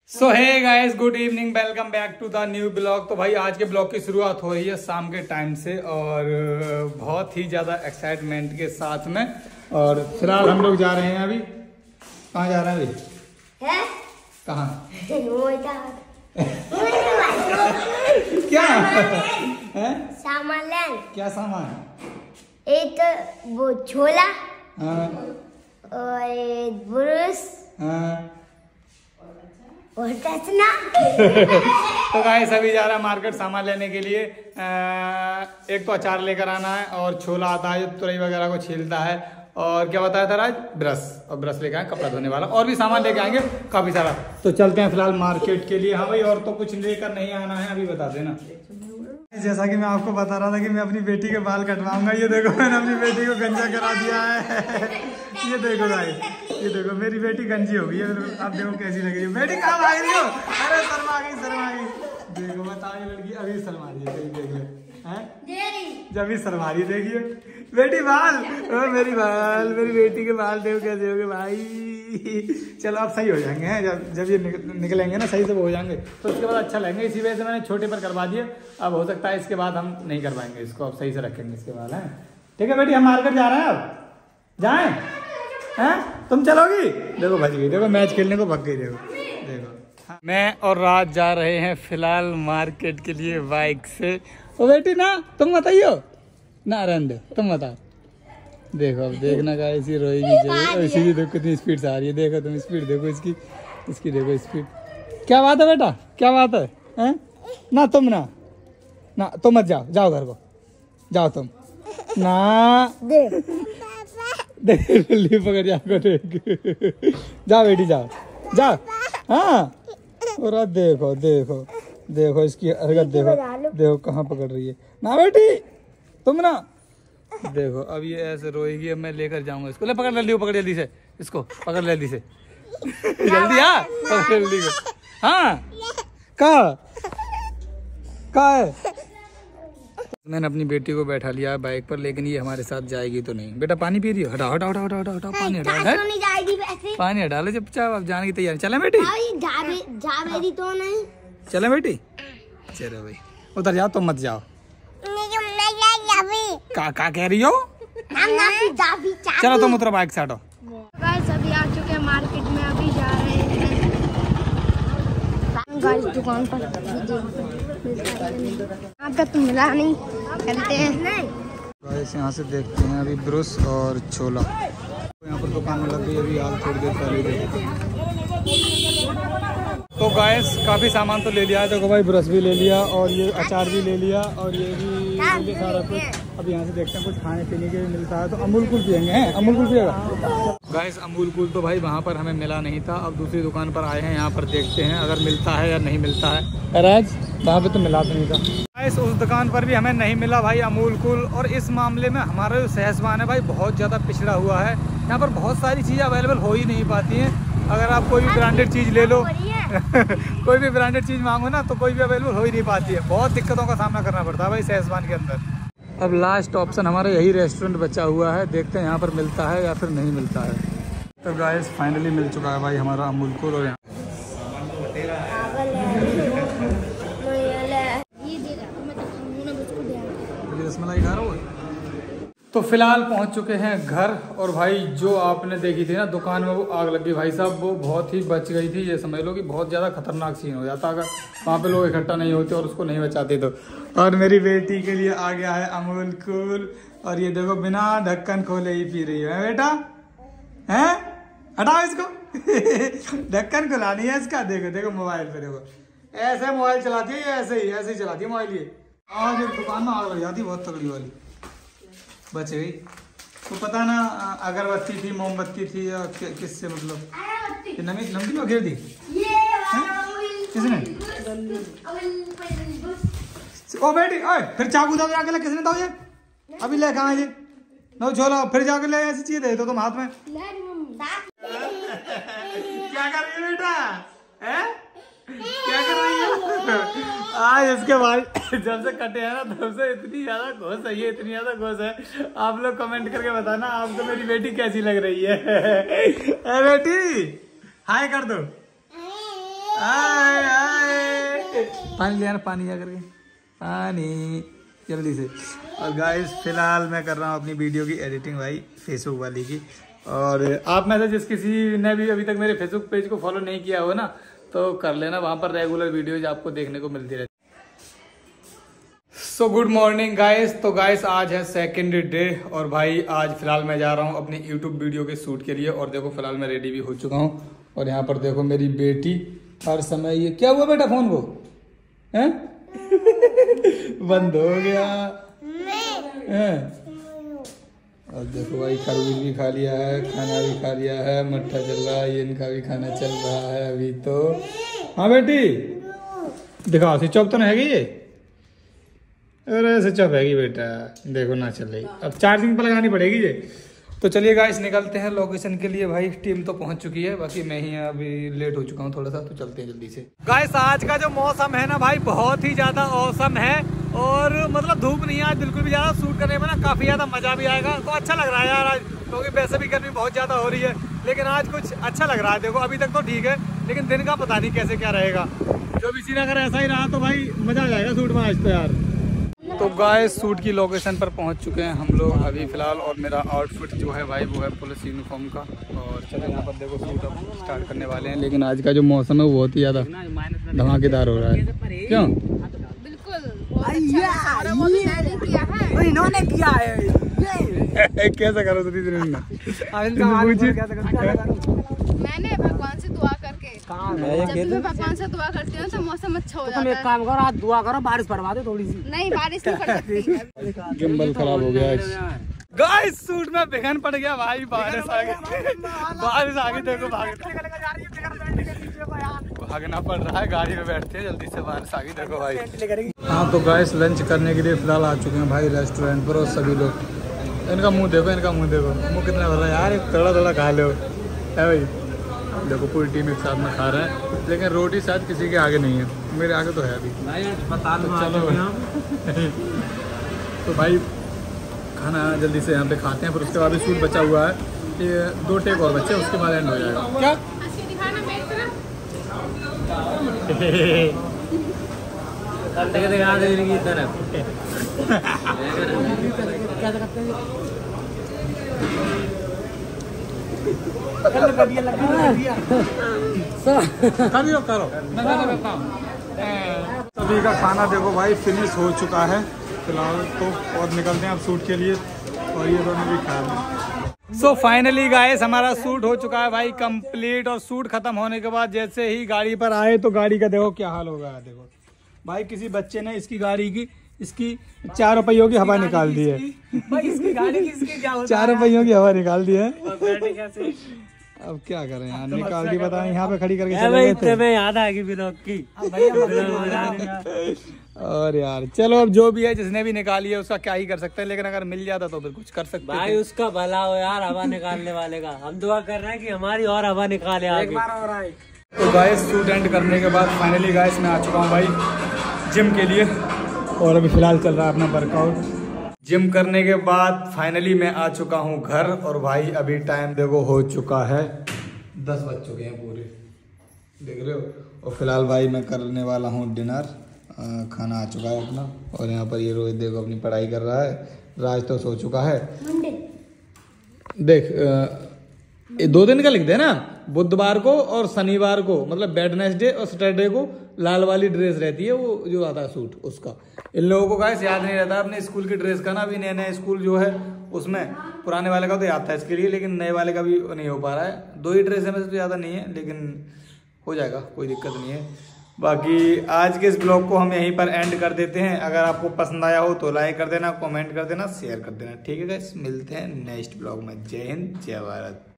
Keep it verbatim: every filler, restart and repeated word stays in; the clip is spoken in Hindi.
So hey guys, good evening, welcome back to the new blog. तो भाई आज के ब्लॉग की शुरुआत हो रही है शाम के टाइम से और बहुत ही ज़्यादा एक्साइटमेंट के साथ में। और फिलहाल हम लोग जा रहे हैं अभी। कहाँ जा रहे हैं अभी? है? कहाँ? क्या है? सामान लें। क्या सामान? एक वो छोला हाँ। और एक ब्रश हाँ। और टचना। तो गाइस अभी जा रहा है मार्केट सामान लेने के लिए। आ, एक तो अचार लेकर आना है और छोला आता है जो तुरई वगैरह को छीलता है, और क्या बताया था राज? ब्रश, और ब्रश लेके आए कपड़ा धोने वाला, और भी सामान लेके आएंगे काफी सारा। तो चलते हैं फिलहाल मार्केट के लिए। हाँ भाई, और तो कुछ लेकर नहीं आना है, अभी बता देना। जैसा कि मैं आपको बता रहा था कि मैं अपनी बेटी के बाल कटवाऊंगा। ये देखो मैंने अपनी बेटी को गंजा करा दिया है। ये देखो भाई, ये देखो मेरी बेटी गंजी हो गई है। अब देखो कैसी लग रही है। बेटी कहाँ भाग रही हो? अरे शर्मा गई, शर्मा गई। देखो बताओ, ये लड़की अभी शर्मा रही है। देख ले हैं, जब भी शर्मा रही, देखिए बेटी बाल, ओ मेरी बाल, मेरी बेटी के बाल देखो कैसे हो गए भाई। चलो अब सही हो जाएंगे हैं, जब जब ये निकलेंगे ना सही से हो जाएंगे तो उसके बाद अच्छा लगेंगे। इसी वजह से मैंने छोटे पर करवा दिए। अब हो सकता है इसके बाद हम नहीं करवाएंगे इसको, अब सही से रखेंगे इसके बाद है। ठीक है बेटी, हम मार्केट जा रहे हैं। अब जाएं हैं? तुम चलोगी? देखो भज गई, देखो मैच खेलने को भग गई। देखो देखो मैं और राज जा रहे हैं फिलहाल मार्केट के लिए बाइक से। ओ बेटी ना, तुम बताइयो ना, रन दे, तुम बताओ। देखो अब देखना का ऐसी रोएगी, ऐसी भी देखो कितनी स्पीड से आ रही है। देखो तुम स्पीड देखो इसकी, इसकी देखो स्पीड। क्या बात है बेटा, क्या बात है? हैं? ना तुम ना ना तुम मत जाओ, जाओ घर को जाओ तुम ना। देख बिल्ली पकड़ जाओ, जाओ बेटी जाओ जाओ। हाँ, और देखो देखो देखो इसकी हरकत देखो, देखो कहाँ पकड़ रही है। ना बेटी तुम ना, देखो अब ये ऐसे रोएगी। अब मैं लेकर जाऊंगा इसको। ले पकड़, जल्दी पकड़, जल्दी से इसको पकड़, जल्दी से जल्दी। हाँ पकड़ जल्दी को। हाँ कहाँ कहाँ है? मैंने अपनी बेटी को बैठा लिया है बाइक पर, लेकिन ये हमारे साथ जाएगी तो नहीं। बेटा पानी पी रही हो? हटाओ हटाओ हटाओ हटाओ हटाओ, पानी हटाओ, पानी हटा लो चुपचाप। अब जाने की तैयारी। चले बेटी? तो नहीं चले बेटी, चलो भाई उधर जाओ, तुम मत जाओ। का का कह रही हो? चलो तुम उतरो बाइक से, हटो। गाइस अभी आ चुके हैं मार्केट में, अभी जा रहे हैं गाइस दुकान पर। यहाँ पे तो मिला नहीं, चलते हैं गाइस यहाँ से देखते हैं अभी ब्रश और छोला। यहाँ पर दुकान में लग गई अभी हाल थोड़ी देर पहले। तो गाइस काफी सामान तो ले लिया है। देखो भाई, ब्रश भी ले लिया और ये अचार भी ले लिया और ये भी ले लिया सारा कुछ। अब यहाँ से देखते हैं कुछ खाने पीने के भी मिलता है तो अमूल कूल पियेंगे। हैं अमूल कूल पिएगा? गाइस अमूल कूल तो भाई वहाँ पर हमें मिला नहीं था। अब दूसरी दुकान पर आए हैं, यहाँ पर देखते हैं अगर मिलता है या नहीं मिलता है। राज वहाँ पे तो मिला तो नहीं था गाइस, उस दुकान पर भी हमें नहीं मिला भाई अमूल कूल। और इस मामले में हमारा जो सहसवान है भाई बहुत ज़्यादा पिछड़ा हुआ है। यहाँ पर बहुत सारी चीज़ें अवेलेबल हो ही नहीं पाती हैं। अगर आप कोई भी ब्रांडेड चीज़ ले लो कोई भी ब्रांडेड चीज़ मांगो ना तो कोई भी अवेलेबल हो ही नहीं पाती है। बहुत दिक्कतों का सामना करना पड़ता है भाई सहसवान के अंदर। अब लास्ट ऑप्शन हमारा यही रेस्टोरेंट बचा हुआ है, देखते हैं यहाँ पर मिलता है या फिर नहीं मिलता है। तो गाइस फाइनली मिल चुका है भाई हमारा अमूल कूल। और यहाँ रसमलाई खा रहा हूँ। तो फिलहाल पहुंच चुके हैं घर। और भाई जो आपने देखी थी ना दुकान में वो आग लग गई भाई साहब, वो बहुत ही बच गई थी। ये समझ लो कि बहुत ज़्यादा खतरनाक सीन हो जाता अगर वहाँ पे लोग इकट्ठा नहीं होते और उसको नहीं बचाते तो। और मेरी बेटी के लिए आ गया है अमूल कूल। और ये देखो बिना ढक्कन खोले ही पी रही है बेटा। हैं? हटाओ इसको ढक्कन खुलानी है इसका। देखो देखो मोबाइल पे देखो, ऐसे मोबाइल चलाती है, ऐसे ही ऐसे ही चलाती है मोबाइल। ये आज दुकान में आग लग जाती है बहुत तगड़ी वाली। बच गई तो पता ना अगरबत्ती थी, मोमबत्ती थी या कि, किससे मतलब नमी नमकीन वगैरह दी किसने? ओ बेटी ओए, फिर चाकू दो जाके ले, किसने दो ये? अभी ले कहाँ ये? नो छोलो, फिर जाके ले, ऐसी चीज दे तो तुम हाथ में। क्या कर रही है बेटा? है क्या कर रही है? आज इसके बाद जब से कटे हैं ना तब से इतनी ज्यादा घोष है, ये इतनी ज्यादा घोष है। आप लोग कमेंट करके बताना आपको मेरी बेटी कैसी लग रही है। ए बेटी हाय कर दो। आए आए पानी ले आना, पानी जा करके पानी जल्दी से। और गाइस फिलहाल मैं कर रहा हूँ अपनी वीडियो की एडिटिंग भाई, फेसबुक वाली की। और आप में से जिस किसी ने भी अभी तक मेरे फेसबुक पेज को फॉलो नहीं किया हो ना, तो कर लेना, वहाँ पर रेगुलर वीडियोज आपको देखने को मिलती रहती। So good morning guys. तो गाइस आज है सेकंड डे और भाई आज फिलहाल मैं जा रहा हूँ अपनी यूट्यूब वीडियो के शूट के लिए। और देखो फिलहाल मैं रेडी भी हो चुका हूँ। और यहाँ पर देखो मेरी बेटी हर समय ये क्या हुआ बेटा फोन को हैं बंद हो गया है। और देखो भाई खरबूज भी खा लिया है, खाना भी खा लिया है, मट्ठा चल रहा है, ये इनका भी खाना चल रहा है अभी तो। हाँ बेटी दिखाओ स्विच ऑफ तो नहीं है ये। अरे स्विच ऑफ हैगी बेटा, देखो ना चल रही। अब चार्जिंग पर लगानी पड़ेगी ये। तो चलिए गाइस निकलते हैं लोकेशन के लिए। भाई टीम तो पहुंच चुकी है, बाकी मैं ही अभी लेट हो चुका हूं थोड़ा सा, तो चलते हैं जल्दी से। गाइस आज का जो मौसम है ना भाई बहुत ही ज्यादा औसम है। और मतलब धूप नहीं है आज बिल्कुल भी ज्यादा, शूट करने में ना काफी ज्यादा मजा भी आएगा। तो अच्छा लग रहा है यार आज, क्योंकि वैसे भी गर्मी बहुत ज्यादा हो रही है, लेकिन आज कुछ अच्छा लग रहा है। देखो अभी तक तो ठीक है, लेकिन दिन का पता नहीं कैसे क्या रहेगा। जो भी सीन अगर ऐसा ही रहा तो भाई मजा आ जाएगा शूट में आज तो यार। तो गाइस शूट की लोकेशन पर पहुंच चुके हैं हम लोग अभी फिलहाल। और मेरा आउटफिट जो है भाई वो है पुलिस यूनिफॉर्म का। और चलो यहाँ पर देखो शूट अब स्टार्ट करने वाले हैं। लेकिन आज का जो मौसम है वो बहुत ही ज़्यादा धमाकेदार हो रहा है। क्यों? इन्होंने किया है कैसा करो मैंने भगवान से दुआ करके, जब भी मैं भगवान से दुआ करती हूँ तो मौसम अच्छा हो जाता है। तुम एक काम करो, आज दुआ करो बारिश पड़वा दो थोड़ी सी। नहीं बारिश नहीं पड़ सकती। गिम्बल खराब हो गया गाइस, सूट में बिघन पड़ गया भाई, बारिश आ गई बारिश आ गई। देखो भागना पड़ रहा है, गाड़ी में बैठते हैं जल्दी से, बारिश आ गई देखो भाई। हाँ तो गाइस लंच करने के लिए फिलहाल आ चुके हैं भाई रेस्टोरेंट पर। और सभी लोग इनका मुंह देखो, इनका मुंह देखो, मुंह कितना भर रहा है यार। एक थोड़ा थोड़ा खा लो है भाई। देखो पूरी टीम एक साथ में खा रहा है, लेकिन रोटी शायद किसी के आगे नहीं है, मेरे आगे तो है अभी। तो चलो तो भाई खाना जल्दी से यहाँ पे खाते हैं, फिर उसके बाद भी शूट बचा हुआ है। ये दो टेक और बच्चे, उसके बाद एंड हो जाएगा। क्या सभी का खाना देखो भाई फिनिश हो चुका है फिलहाल तो। और निकलते हैं अब शूट के लिए। और ये दोनों भी खा रहे। सो फाइनली गाइस हमारा शूट हो चुका है भाई कंप्लीट। और शूट खत्म होने के बाद जैसे ही गाड़ी पर आए तो गाड़ी का देखो क्या हाल हो गया। देखो भाई किसी बच्चे ने इसकी गाड़ी की इसकी चार रुपयों की हवा निकाल दी है। इसकी गाड़ी की इसके क्या होता चार रुपयों की हवा निकाल दी है। अब क्या करें यार, निकाल के बताएं यहाँ पे खड़ी करके चले गए थे। याद आ गई ब्लॉग की। और यार चलो अब जो भी है, जिसने भी निकाली है उसका क्या ही कर सकते हैं, लेकिन अगर मिल जाता तो फिर कुछ कर सकते भाई थे। उसका भला हो यार हवा निकालने वाले का। हम दुआ कर रहे हैं कि हमारी और हवा निकाले आगे। एक बार और आए। तो गाइस शूट एंड करने के बाद फाइनली गाइस मैं आ चुका हूँ भाई जिम के लिए। और अभी फिलहाल चल रहा है अपना वर्कआउट। जिम करने के बाद फाइनली मैं आ चुका हूँ घर। और भाई अभी टाइम देखो हो चुका है दस बज चुके हैं पूरे, देख रहे हो। और फिलहाल भाई मैं करने वाला हूँ डिनर। खाना आ चुका है अपना। और यहाँ पर ये रोहित देखो अपनी पढ़ाई कर रहा है। राज तो सो चुका है। देख ये दो दिन का लिख दे ना, बुधवार को और शनिवार को, मतलब वेडनेसडे और सैटरडे को लाल वाली ड्रेस रहती है, वो जो आता है सूट उसका। इन लोगों को गाइस याद नहीं रहता अपने स्कूल की ड्रेस का ना। अभी नया नया स्कूल जो है उसमें पुराने वाले का तो याद था इसके लिए, लेकिन नए वाले का भी नहीं हो पा रहा है। दो ही ड्रेस है, वैसे तो ज़्यादा नहीं है, लेकिन हो जाएगा, कोई दिक्कत नहीं है। बाकी आज के इस ब्लॉग को हम यहीं पर एंड कर देते हैं। अगर आपको पसंद आया हो तो लाइक कर देना, कमेंट कर देना, शेयर कर देना। ठीक है गाइस, मिलते हैं नेक्स्ट ब्लॉग में। जय हिंद जय भारत।